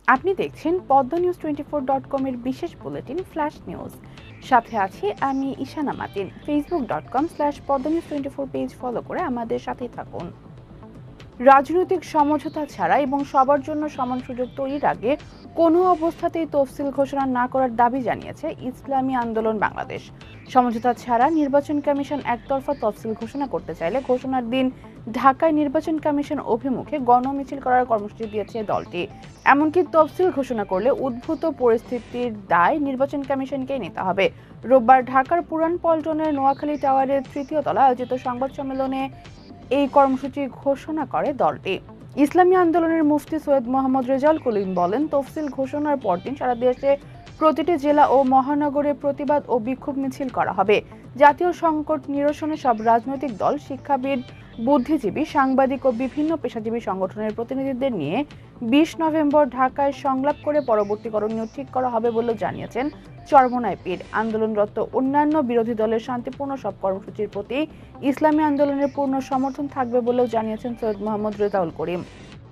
আপনি দেখছেন Padma news 24.com এর বিশেষ বুলেটিন ফ্ল্যাশ নিউজ। সাথে আছি আমি ঈশানা মাতিন। facebook.com/padmanews24 পেজ ফলো করে আমাদের সাথেই থাকুন। রাজনৈতিক সমঝোতা ছাড়া এবং সবার জন্য সমান সুযোগ তৈরির আগে কোনো অবস্থাতেই তফসিল ঘোষণা না করার দাবি জানিয়েছে ইসলামী আন্দোলন বাংলাদেশ। সমঝোতা ছাড়া নির্বাচন কমিশন একতরফা তফসিল ঘোষণা করতে চাইলে ঘোষণার দিন ঢাকায় নির্বাচন কমিশন অভিমুখে গণমিছিল করার কর্মসূচি দিয়েছে দলটি। এমনকি তফসিল ঘোষণা করলে উদ্ভূত পরিস্থিতির দায় নির্বাচন কমিশনকেই নিতে হবে। রোববার ঢাকার পুরান পল্টনের নোয়াখালী টাওয়ারের তৃতীয় তলায় আয়োজিত সংবাদ সম্মেলনে এই কর্মসূচি ঘোষণা করে দলটি। ইসলামী আন্দোলনের মুফতি সৈয়দ মোহাম্মদ রেজাউল করিম বলেন, তফসিল ঘোষণার পরদিন সারা দেশে প্রতিটি জেলা ও মহানগরে প্রতিবাদ ও বিক্ষোভ মিছিল করা হবে। জাতীয় সংকট নিরসনে সব রাজনৈতিক দল, শিক্ষাবিদ, বুদ্ধিজীবী, সাংবাদিক ও বিভিন্ন পেশাজীবী সংগঠনের প্রতিনিধিদের নিয়ে 20 নভেম্বর ঢাকায় সংলাপ করে পরবর্তী করণীয় ঠিক করা হবে বলে জানিয়েছেন চরমোনাই পীর। আন্দোলনরত অন্যান্য বিরোধী দলের শান্তিপূর্ণ সব কর্মসূচির প্রতি ইসলামী আন্দোলনের পূর্ণ সমর্থন থাকবে বলেও জানিয়েছেন সৈয়দ মোহাম্মদ রেজাউল করিম।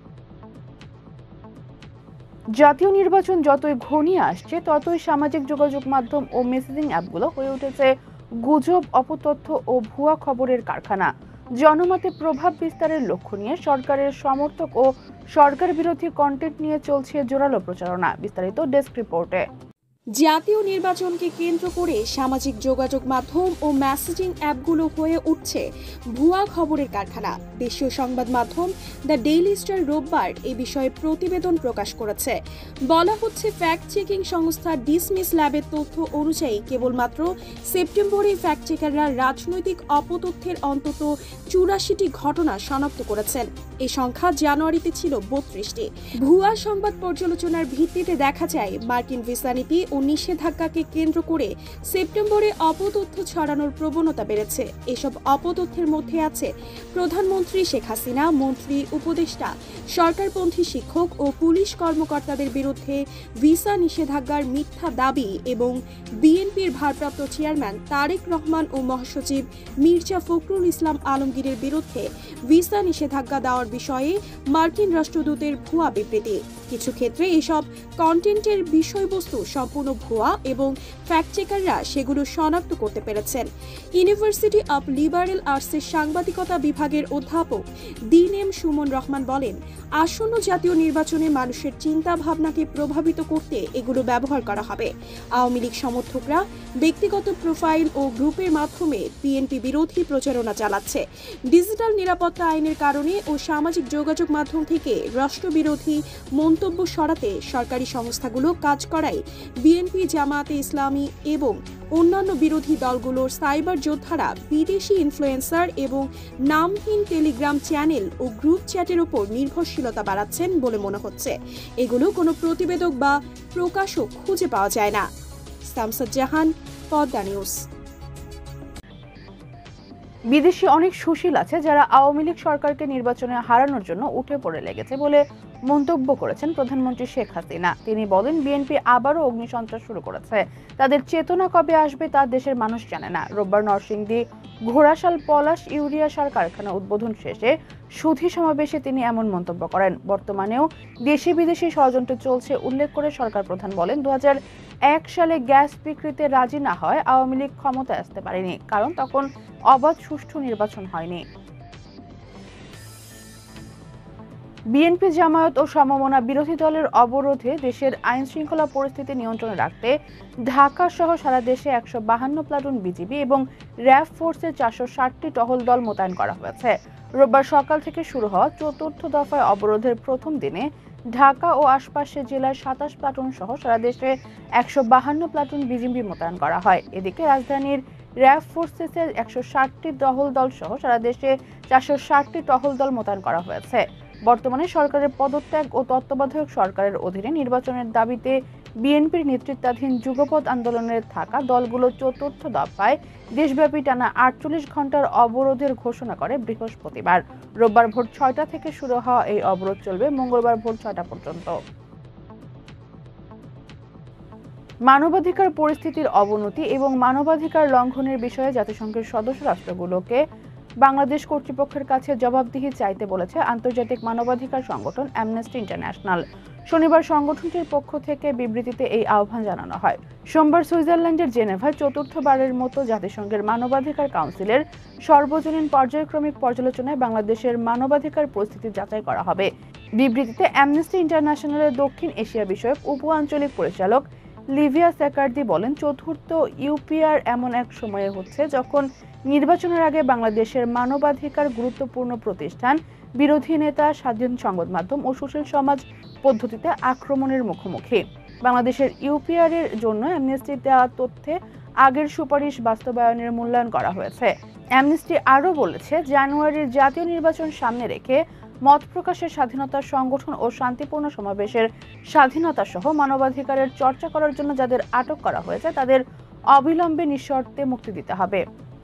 জাতীয় নির্বাচন যতই ঘনিয়ে আসছে ততই সামাজিক যোগাযোগ মাধ্যম ও মেসেজিং অ্যাপগুলো হয়ে উঠেছে গুজব, অপতথ্য ও ভুয়া খবরের কারখানা। জনমতে প্রভাব বিস্তারের লক্ষ্য নিয়ে সরকারের সমর্থক ও সরকার বিরোধী কন্টেন্ট নিয়ে চলছে জোরালো প্রচারণা। বিস্তারিত ডেস্ক রিপোর্টে। জাতীয় নির্বাচনকে কেন্দ্র করে সামাজিক যোগাযোগ মাধ্যম ও মেসেজিং অ্যাপগুলো হয়ে উঠছে ভুয়া খবরের কারখানা। দেশীয় সংবাদ মাধ্যম দ্য ডেইলি স্টার রোববার এ বিষয়ে প্রতিবেদন প্রকাশ করেছে। বলা হচ্ছে, ফ্যাক্ট চেকিং সংস্থা ডিসমিস ল্যাবের তথ্য অনুযায়ী কেবলমাত্র সেপ্টেম্বরে ফ্যাক্ট চেকাররা রাজনৈতিক অপতথ্যের অন্তত 84টি ঘটনা শনাক্ত করেছেন। এই সংখ্যা জানুয়ারিতে ছিল 32টি। ভুয়া সংবাদ পর্যালোচনার ভিত্তিতে দেখা যায়, মার্কিন ভিসা নীতি ও নিষেধাজ্ঞাকে কেন্দ্র করে সেপ্টেম্বরে অপতথ্য ছড়ানোর প্রবণতা বেড়েছে। এসব অপতথ্যের মধ্যে আছে প্রধানমন্ত্রী শেখ হাসিনা, মন্ত্রী, উপদেষ্টা, সরকারপন্থী শিক্ষক ও পুলিশ কর্মকর্তাদের বিরুদ্ধে ভিসা নিষেধাজ্ঞার মিথ্যা দাবি এবং বিএনপির ভারপ্রাপ্ত চেয়ারম্যান তারেক রহমান ও মহাসচিব মির্জা ফখরুল ইসলাম আলমগীরের বিরুদ্ধে ভিসা নিষেধাজ্ঞা দেওয়ার বিষয়ে মার্কিন রাষ্ট্রদূতের ভুয়া বিবৃতি। কিছু ক্ষেত্রে এসব কন্টেন্টের বিষয়বস্তু সম্পূর্ণ ভুয়া এবং ফ্যাক্ট চেকাররা সেগুলো শনাক্ত করতে পেরেছেন। ইউনিভার্সিটি অব লিবারেল আর্টসের সাংবাদিকতা বিভাগের অধ্যাপক দিন সুমন রহমান বলেন, আসন্ন জাতীয় নির্বাচনে মানুষের চিন্তা ভাবনাকে প্রভাবিত করতে এগুলো ব্যবহার করা হবে। আওয়ামী লীগ সমর্থকরা ব্যক্তিগত প্রোফাইল ও গ্রুপের মাধ্যমে বিএনপি বিরোধী প্রচারণা চালাচ্ছে। ডিজিটাল নিরাপত্তা আইনের কারণে ও সামাজিক যোগাযোগ মাধ্যম থেকে রাষ্ট্রবিরোধী মন্তব্য সরাতে সরকারি সংস্থাগুলো কাজ করায় বিএনপি, জামায়াতে ইসলামী এবং অন্যান্য বিরোধী দলগুলোর সাইবার যোদ্ধারা বিদেশি ইনফ্লুয়েন্সার এবং নামহীন টেলিগ্রাম চ্যানেল ও গ্রুপ চ্যাটের উপর নির্ভরশীলতা বাড়াচ্ছেন বলে মনে হচ্ছে। এগুলো কোনো প্রতিবেদক বা প্রকাশক খুঁজে পাওয়া যায় না। শামসাদ জাহান, পদ্মা নিউজ। বিদেশি অনেক সুশীল আছে যারা আওয়ামী লীগ সরকারকে নির্বাচনে হারানোর জন্য উঠে পড়ে লেগেছে বলে মন্তব্য করেছেন প্রধানমন্ত্রী শেখ হাসিনা। তিনি বলেন, বিএনপি আবারও অগ্নিসন্ত্রাস শুরু করেছে। তাদের চেতনা কবে আসবে তা দেশের মানুষ জানে না। রোববার নরসিংদী ঘোড়াশাল পলাশ ইউরিয়া সার কারখানা উদ্বোধন শেষে সুধী সমাবেশে তিনি এমন মন্তব্য করেন। বর্তমানেও দেশি বিদেশি ষড়যন্ত্র চলছে উল্লেখ করে সরকার প্রধান বলেন, 2001 সালে গ্যাস বিক্রিতে রাজি না হয় আওয়ামী লীগ ক্ষমতায় আসতে পারেনি, কারণ তখন অবাধ সুষ্ঠু নির্বাচন হয়নি। বিএনপি, জামায়াত ও সমমনা বিরোধী দলের অবরোধে দেশের আইন শৃঙ্খলা পরিস্থিতি নিয়ন্ত্রণে রাখতে ঢাকা সহ সারা দেশে 152 প্লাটুন বিজিবি এবং র্যাব ফোর্সের 460টি টহল দল মোতায়েন করা হয়েছে। রোববার সকাল থেকে শুরু হওয়া চতুর্থ দফায় অবরোধের প্রথম দিনে ঢাকা ও আশপাশের জেলার 27 প্লাটুন সহ সারা দেশে 152 প্লাটুন বিজিবি মোতায়েন করা হয়। এদিকে রাজধানীর র্যাব ফোর্সেসের 160টি টহল দল সহ সারা দেশে 460টি টহল দল মোতায়েন করা হয়েছে। বর্তমানে সরকারের পদত্যাগ ও তত্ত্বাবধায়ক সরকারের অধীনে নির্বাচনের দাবিতে বিএনপির নেতৃত্বাধীন যুগপৎ আন্দোলনের থাকা দলগুলো চতুর্থ দফায় দেশব্যাপী টানা 48 ঘন্টার অবরোধের ঘোষণা করে বৃহস্পতিবার। রোববার ভোর 6টা থেকে শুরু হওয়া এই অবরোধ চলবে মঙ্গলবার ভোর 6টা পর্যন্ত। মানবাধিকার পরিস্থিতির অবনতি এবং মানবাধিকার লঙ্ঘনের বিষয়ে জাতিসংঘের সদস্য রাষ্ট্রগুলোকে বাংলাদেশ কর্তৃপক্ষের কাছে জবাবদিহি চাইতে বলেছে আন্তর্জাতিক মানবাধিকার সংগঠন অ্যামনেস্টি ইন্টারন্যাশনাল। শনিবার সংগঠনটির পক্ষ থেকে বিবৃতিতে এই আহ্বান জানানো হয়। সোমবার সুইজারল্যান্ডের জেনেভায় চতুর্থবারের মতো জাতিসংঘের মানবাধিকার কাউন্সিলের সর্বজনীন পর্যায়ক্রমিক পর্যালোচনায় বাংলাদেশের মানবাধিকার পরিস্থিতি যাচাই করা হবে। বিবৃতিতে অ্যামনেস্টি ইন্টারন্যাশনালের দক্ষিণ এশিয়া বিষয়ক উপ আঞ্চলিক পরিচালক লিভিয়া স্যাকার্দি বলেন, চতুর্থ ইউপিআর এমন এক সময়ে হচ্ছে যখন নির্বাচনের আগে বাংলাদেশের মানবাধিকার গুরুত্বপূর্ণ প্রতিষ্ঠান, বিরোধী নেতা, স্বাধীন সংবাদ মাধ্যম ও সুশীল সমাজ পদ্ধতিতে আক্রমণের মুখোমুখি। বাংলাদেশের ইউপিআর এর জন্য অ্যামনেস্টির দেওয়া তথ্যে আগের সুপারিশ বাস্তবায়নের মূল্যায়ন করা হয়েছে। অ্যামনেস্টি আরও বলেছে, জানুয়ারির জাতীয় নির্বাচন সামনে রেখে মত প্রকাশের স্বাধীনতা, সংগঠন ও শান্তিপূর্ণ সমাবেশের স্বাধীনতা সহ মানবাধিকারের চর্চা করার জন্য যাদের আটক করা হয়েছে তাদের অবিলম্বে নিঃশর্তে মুক্তি দিতে হবে।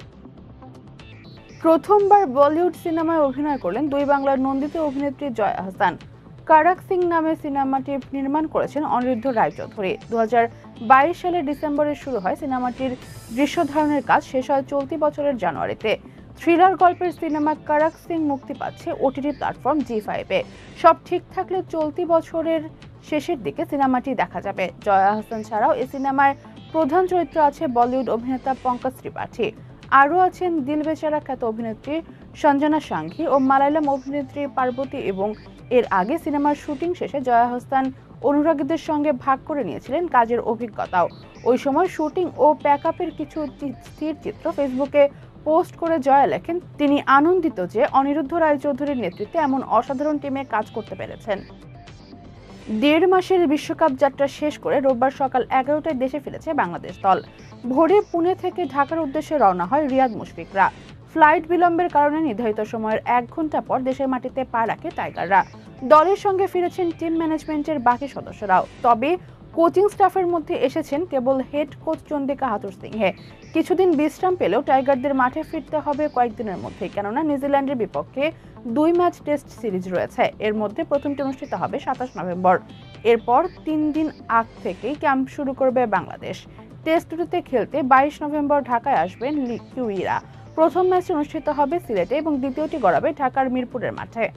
প্রথমবার বলিউড সিনেমায় অভিনয় করলেন দুই বাংলার নন্দিত অভিনেত্রী জয়া আহসান। কারাক সিং নামে সিনেমাটি নির্মাণ করেছেন অনিরুদ্ধ রায়চৌধুরী। 2022 সালের ডিসেম্বরে শুরু হয় সিনেমাটির দৃশ্য ধারণের কাজ, শেষ হয় চলতি বছরের জানুয়ারিতে। থ্রিলার গল্পের সিনেমা কারাক সিং মুক্তি পাচ্ছে ওটিটি প্ল্যাটফর্ম জি5-এ। সব ঠিক থাকলে চলতি বছরের শেষের দিকে সিনেমাটি দেখা যাবে। জয়া আহসান ছাড়াও এই সিনেমায় প্রধান চরিত্র আছে বলিউড অভিনেতা পঙ্কজ ত্রিপাঠী। আরও আছেন দিল বেচারা খ্যাত অভিনেত্রী সঞ্জনা সাঙ্ঘি ও মালায়ালাম অভিনেত্রী পার্বতী। এবং এর আগে সিনেমার শুটিং শেষে জয়া আহসান অনুরাগীদের সঙ্গে ভাগ করে নিয়েছিলেন কাজের অভিজ্ঞতাও। ওই সময় শুটিং ও প্যাকআপের কিছু স্থির চিত্র ফেসবুকে পোস্ট করে জয়া লেখেন, তিনি আনন্দিত যে অনিরুদ্ধ রায়চৌধুরীর নেতৃত্বে এমন অসাধারণ টিমে কাজ করতে পেরেছেন। 1.5 মাসের বিশ্বকাপ যাত্রা শেষ করে রোববার সকাল 11টায় দেশে ফিরেছে বাংলাদেশ দল। ভোরে পুনে থেকে ঢাকার উদ্দেশ্যে রওনা হয় রিয়াদ মুশফিকরা। ফ্লাইট বিলম্বের কারণে নির্ধারিত সময়ের 1 ঘন্টা পর দেশের মাটিতে পা রাখে টাইগাররা। দলের সঙ্গে ফিরেছেন টিম ম্যানেজমেন্টের বাকি সদস্যরাও। তবে কোচিং স্টাফের মধ্যে এসেছেন কেবল head coach Chandika Hathurusingha. কিছুদিন বিশ্রাম পেলেও টাইগারদের মাঠে ফিরতে হবে কয়েকদিনের মধ্যেই, কেননা নিউজিল্যান্ডের বিপক্ষে 2 ম্যাচ টেস্ট সিরিজ রয়েছে। এর মধ্যে প্রথমটি অনুষ্ঠিত হবে 27 নভেম্বর। এরপর 3 দিন আগ থেকেই ক্যাম্প শুরু করবে বাংলাদেশ। টেস্ট দুটিতে খেলতে 22 নভেম্বর ঢাকায় আসবেন কিউইরা। প্রথম ম্যাচ অনুষ্ঠিত হবে সিলেটে এবং দ্বিতীয়টি গড়াবে ঢাকার মিরপুরের মাঠে।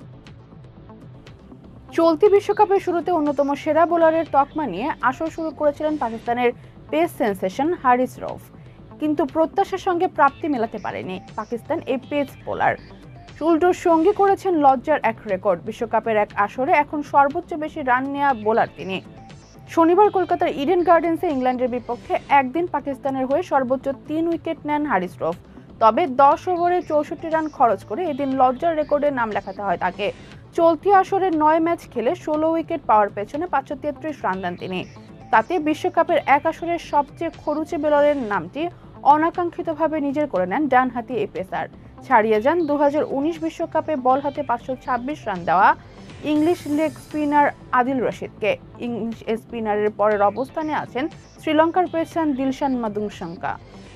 চলতি বিশ্বকাপের শুরুতে অন্যতম সেরা বোলারের তকমা নিয়ে আসর শুরু করেছিলেন পাকিস্তানের পেস সেন্সেশন হারিস রউফ, কিন্তু প্রত্যাশার সঙ্গে প্রাপ্তি মেলাতে পারেনি পাকিস্তান এই পেস বোলার। উল্টো সঙ্গী করেছেন লজ্জার এক রেকর্ড। বিশ্বকাপের এক আসরে এখন সর্বোচ্চ বেশি রান নেওয়া বোলার তিনি। শনিবার কলকাতার ইডেন গার্ডেন্সে ইংল্যান্ডের বিপক্ষে একদিন পাকিস্তানের হয়ে সর্বোচ্চ 3 উইকেট নেন হারিস রউফ। তবে 10 ওভারে 64 রান খরচ করে এদিন লজ্জার রেকর্ডে নাম লেখাতে হয় তাকে। চলতি আসরে 9 ম্যাচ খেলে 16 উইকেট পাওয়ার পেছনে 533 রান দেন তিনি। তাতে বিশ্বকাপের এক আসরের সবচেয়ে খরুচে বোলারের নামটি অনাকাঙ্ক্ষিতভাবে নিজের করে নেন ডানহাতি এই পেসার। ছাড়িয়ে যান 2019 বিশ্বকাপে বল হাতে 526 রান দেওয়া ইংলিশ লেগ স্পিনার আদিল রশিদকে। ইংলিশ স্পিনারের পরের অবস্থানে আছেন শ্রীলঙ্কার পেসার দিলশান মাদুংশঙ্কা।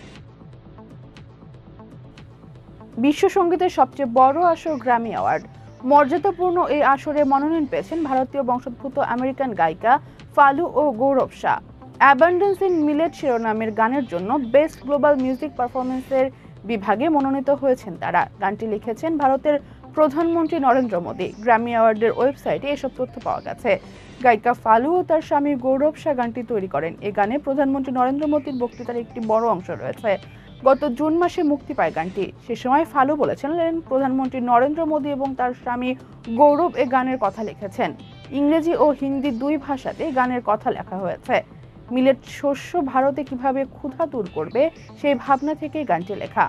বিশ্ব সঙ্গীতের সবচেয়ে বড় আসর গ্র্যামি অ্যাওয়ার্ড। মর্যাদাপূর্ণ এই আসরে মনোনয়ন পেয়েছেন ভারতীয় বংশোদ্ভূত আমেরিকান গায়িকা ফালু ও Gaurav Shah. Abundance in millet শিরোনামের গানের জন্য বেস্ট গ্লোবাল মিউজিক পারফরমেন্সের বিভাগে মনোনীত হয়েছেন তারা। গানটি লিখেছেন ভারতের প্রধানমন্ত্রী নরেন্দ্র মোদী। গ্র্যামি অ্যাওয়ার্ডের ওয়েবসাইটে এসব তথ্য পাওয়া গেছে। গায়িকা ফালু ও তার স্বামী গৌরব শাহ গানটি তৈরি করেন। এই গানে প্রধানমন্ত্রী নরেন্দ্র মোদীর বক্তৃতার একটি বড় অংশ রয়েছে। গত জুন মাসে মুক্তি পায় গানটি। সে সময় ফালু বলেছিলেন প্রধানমন্ত্রী নরেন্দ্র মোদী এবং তার স্বামী গৌরব এ গানের কথা লিখেছেন। ইংরেজি ও হিন্দি 2 ভাষাতে গানের কথা লেখা হয়েছে। মিলেট শস্য ভারতে কিভাবে ক্ষুধা দূর করবে সেই ভাবনা থেকেই গানটি লেখা।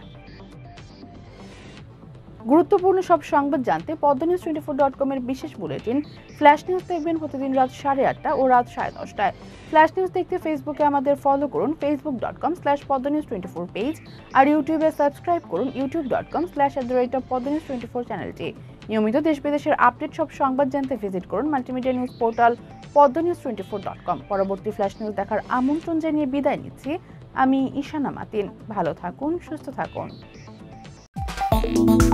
গুরুত্বপূর্ণ সব সংবাদ জানতে padmanews24.com এর বিশেষ বুলেটিন ফ্ল্যাশ নিউজ দেখবেন প্রতিদিন রাত 8:30 ও রাত 10:30টায়। ফ্ল্যাশ নিউজ দেখতে ফেসবুকে আমাদের ফলো করুন facebook.com/padmanews24 পেজ আর ইউটিউবে সাবস্ক্রাইব করুন youtube.com/padmanews24 চ্যানেলটি। নিয়মিত দেশ বিদেশের আপডেট সব সংবাদ জানতে ভিজিট করুন মাল্টিমিডিয়া নিউজ পোর্টাল padmanews24.com। পরবর্তী ফ্ল্যাশ নিউজ দেখার আমন্ত্রণ জানিয়ে বিদায় নিচ্ছি আমি ঈশানা মাতিন। ভালো থাকুন, সুস্থ থাকুন।